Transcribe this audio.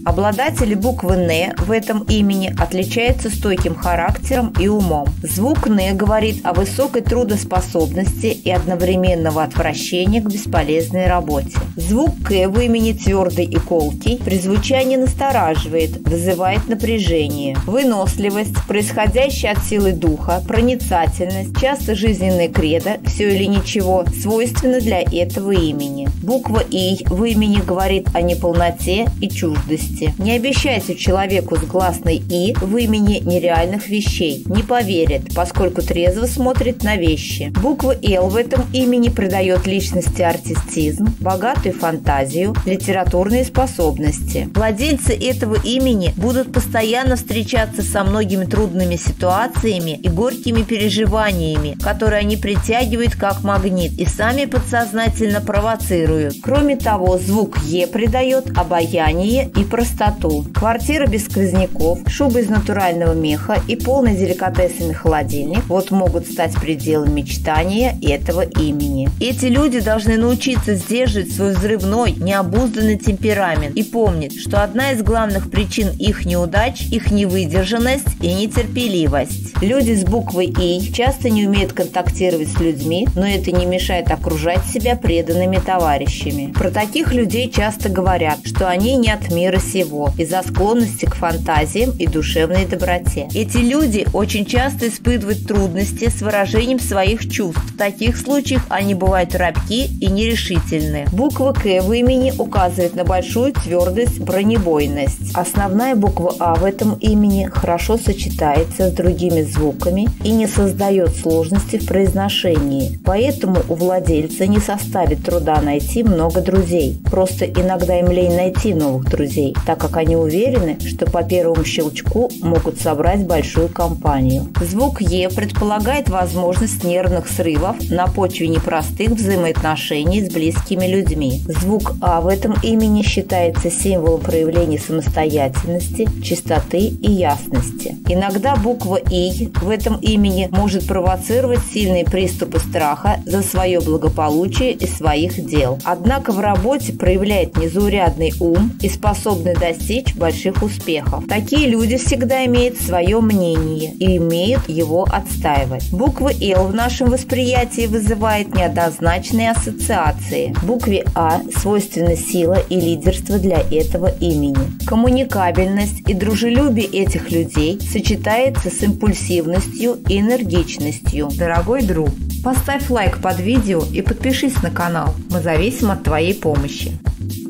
Обладатели буквы «Н» в этом имени отличаются стойким характером и умом. Звук «Н» говорит о высокой трудоспособности и одновременного отвращения к бесполезной работе. Звук «К» в имени твердый и колкий при звучании настораживает, вызывает напряжение. Выносливость, происходящая от силы духа, проницательность, часто жизненное кредо, все или ничего, свойственно для этого имени. Буква «И» в имени говорит о неполноте и чуждости. Не обещайте человеку с гласной «И» в имени нереальных вещей. Не поверит, поскольку трезво смотрит на вещи. Буква «Л» в этом имени придает личности артистизм, богатую фантазию, литературные способности. Владельцы этого имени будут постоянно встречаться со многими трудными ситуациями и горькими переживаниями, которые они притягивают как магнит и сами подсознательно провоцируют. Кроме того, звук «Е» придает обаяние и простоту. Квартира без сквозняков, шуба из натурального меха и полный деликатесами холодильник вот могут стать пределом мечтания этого имени. Эти люди должны научиться сдерживать свой взрывной, необузданный темперамент и помнить, что одна из главных причин их неудач – их невыдержанность и нетерпеливость. Люди с буквой «И» часто не умеют контактировать с людьми, но это не мешает окружать себя преданными товарищами. Про таких людей часто говорят, что они не от мира сего из-за склонности к фантазиям и душевной доброте. Эти люди очень часто испытывают трудности с выражением своих чувств. В таких случаях они бывают робки и нерешительны. Буква «К» в имени указывает на большую твердость, бронебойность. Основная буква «А» в этом имени хорошо сочетается с другими звуками и не создает сложности в произношении. Поэтому у владельца не составит труда найти много друзей. Просто иногда им лень найти новых друзей, так как они уверены, что по первому щелчку могут собрать большую компанию. Звук «Е» предполагает возможность нервных срывов на почве непростых взаимоотношений с близкими людьми. Звук «А» в этом имени считается символом проявления самостоятельности, чистоты и ясности. Иногда буква «И» в этом имени может провоцировать сильные приступы страха за свое благополучие и своих дел. Однако в работе проявляет незаурядный ум и способны достичь больших успехов. Такие люди всегда имеют свое мнение и умеют его отстаивать. Буква «Л» в нашем восприятии вызывает неоднозначные ассоциации. Букве «А» свойственна сила и лидерство для этого имени. Коммуникабельность и дружелюбие этих людей сочетается с импульсивностью и энергичностью. Дорогой друг, поставь лайк под видео и подпишись на канал. Мы зависим от твоей помощи.